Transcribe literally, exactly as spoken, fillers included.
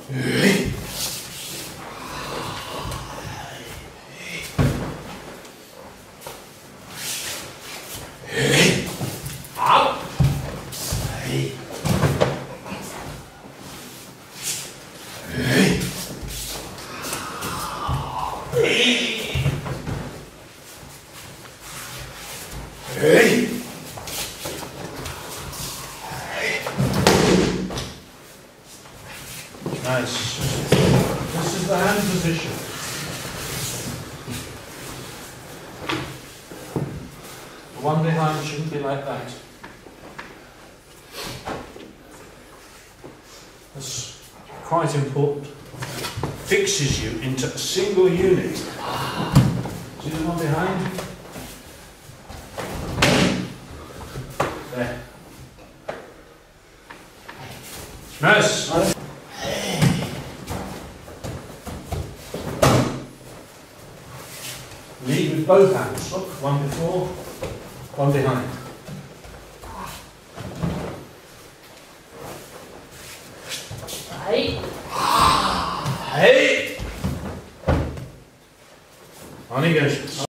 Nice. This is the hand position. The one behind shouldn't be like that. That's quite important. Fixes you into a single unit. See the one behind? There. Nice. Lead with both hands. Look, one before, one behind. Hey. Hey. On he goes.